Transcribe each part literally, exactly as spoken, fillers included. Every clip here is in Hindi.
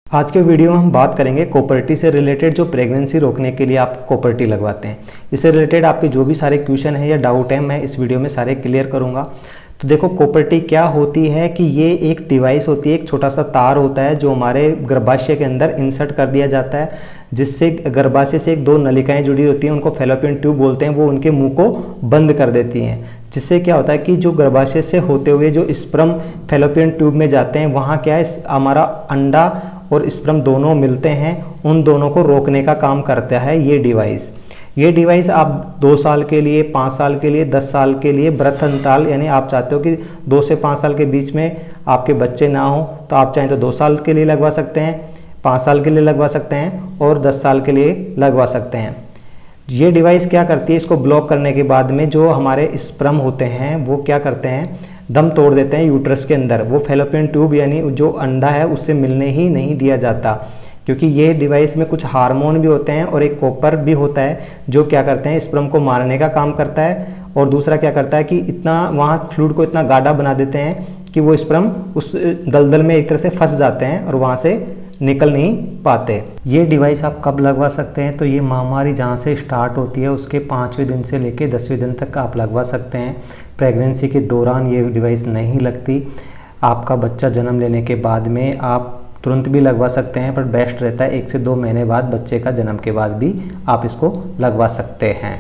आज के वीडियो में हम बात करेंगे कोपर्टी से रिलेटेड, जो प्रेगनेंसी रोकने के लिए आप कोपर्टी लगवाते हैं। इससे रिलेटेड आपके जो भी सारे क्वेश्चन है या डाउट है मैं इस वीडियो में सारे क्लियर करूंगा। तो देखो, कोपर्टी क्या होती है कि ये एक डिवाइस होती है, एक छोटा सा तार होता है जो हमारे गर्भाशय के अंदर इंसर्ट कर दिया जाता है, जिससे गर्भाशय से एक दो नलिकाएं जुड़ी होती हैं, उनको फैलोपियन ट्यूब बोलते हैं। वो उनके मुंह को बंद कर देती हैं, जिससे क्या होता है कि जो गर्भाशय से होते हुए जो स्पर्म फैलोपियन ट्यूब में जाते हैं, वहाँ क्या है, हमारा अंडा और स्पर्म दोनों मिलते हैं, उन दोनों को रोकने का काम करता है ये डिवाइस। ये डिवाइस आप दो साल के लिए, पाँच साल के लिए, दस साल के लिए बृहत अंतराल, यानी आप चाहते हो कि दो से पाँच साल के बीच में आपके बच्चे ना हो तो आप चाहें तो दो साल के लिए लगवा सकते हैं, पाँच साल के लिए लगवा सकते हैं और दस साल के लिए लगवा सकते हैं। ये डिवाइस क्या करती है, इसको ब्लॉक करने के बाद में जो हमारे स्पर्म होते हैं वो क्या करते हैं, दम तोड़ देते हैं यूट्रस के अंदर। वो फैलोपियन ट्यूब यानी जो अंडा है उससे मिलने ही नहीं दिया जाता, क्योंकि ये डिवाइस में कुछ हार्मोन भी होते हैं और एक कॉपर भी होता है जो क्या करते हैं, स्पर्म को मारने का काम करता है। और दूसरा क्या करता है कि इतना वहाँ फ्लूइड को इतना गाढ़ा बना देते हैं कि वो स्पर्म उस दलदल में एक तरह से फंस जाते हैं और वहाँ से निकल नहीं पाते। ये डिवाइस आप कब लगवा सकते हैं, तो ये महामारी जहाँ से स्टार्ट होती है उसके पाँचवें दिन से लेकर दसवें दिन तक आप लगवा सकते हैं। प्रेगनेंसी के दौरान ये डिवाइस नहीं लगती। आपका बच्चा जन्म लेने के बाद में आप तुरंत भी लगवा सकते हैं, पर बेस्ट रहता है एक से दो महीने बाद, बच्चे का जन्म के बाद भी आप इसको लगवा सकते हैं।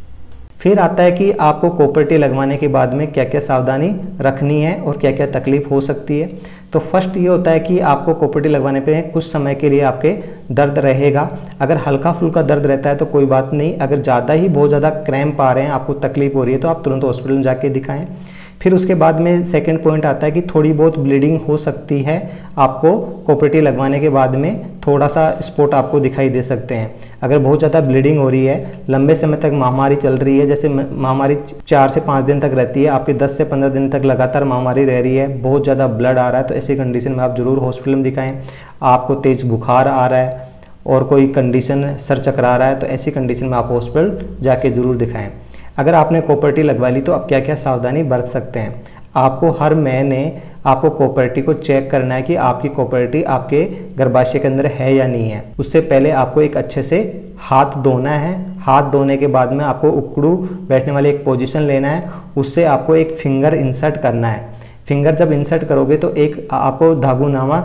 फिर आता है कि आपको कोपर्टी लगवाने के बाद में क्या क्या सावधानी रखनी है और क्या क्या तकलीफ हो सकती है। तो फर्स्ट ये होता है कि आपको कोपर्टी लगवाने पे कुछ समय के लिए आपके दर्द रहेगा। अगर हल्का फुल्का दर्द रहता है तो कोई बात नहीं, अगर ज़्यादा ही बहुत ज़्यादा क्रैम्प आ रहे हैं, आपको तकलीफ हो रही है, तो आप तुरंत हॉस्पिटल में जाके दिखाएं। फिर उसके बाद में सेकंड पॉइंट आता है कि थोड़ी बहुत ब्लीडिंग हो सकती है। आपको कोपर्टी लगवाने के बाद में थोड़ा सा स्पॉट आपको दिखाई दे सकते हैं। अगर बहुत ज़्यादा ब्लीडिंग हो रही है, लंबे समय तक महामारी चल रही है, जैसे महामारी चार से पाँच दिन तक रहती है, आपके दस से पंद्रह दिन तक लगातार महामारी रह रही है, बहुत ज़्यादा ब्लड आ रहा है, तो ऐसी कंडीशन में आप ज़रूर हॉस्पिटल में दिखाएँ। आपको तेज़ बुखार आ रहा है और कोई कंडीशन सर चकरा रहा है, तो ऐसी कंडीशन में आप हॉस्पिटल जाके ज़रूर दिखाएँ। अगर आपने कोपर्टी लगवा ली तो आप क्या क्या सावधानी बरत सकते हैं। आपको हर महीने आपको कोपर्टी को चेक करना है कि आपकी कोपर्टी आपके गर्भाशय के अंदर है या नहीं है। उससे पहले आपको एक अच्छे से हाथ धोना है। हाथ धोने के बाद में आपको उकड़ू बैठने वाली एक पोजीशन लेना है, उससे आपको एक फिंगर इंसर्ट करना है। फिंगर जब इंसर्ट करोगे तो एक आपको धागुनामा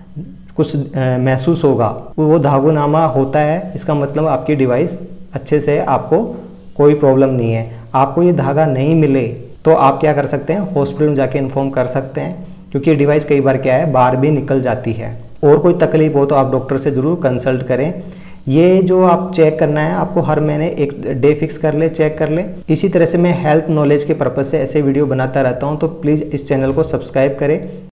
कुछ महसूस होगा, वो धागुनामा होता है, इसका मतलब आपकी डिवाइस अच्छे से, आपको कोई प्रॉब्लम नहीं है। आपको ये धागा नहीं मिले तो आप क्या कर सकते हैं, हॉस्पिटल में जाके इन्फॉर्म कर सकते हैं, क्योंकि ये डिवाइस कई बार क्या है, बाहर भी निकल जाती है। और कोई तकलीफ हो तो आप डॉक्टर से ज़रूर कंसल्ट करें। ये जो आप चेक करना है, आपको हर महीने एक डे फिक्स कर ले, चेक कर ले। इसी तरह से मैं हेल्थ नॉलेज के पर्पज़ से ऐसे वीडियो बनाता रहता हूँ, तो प्लीज़ इस चैनल को सब्सक्राइब करें।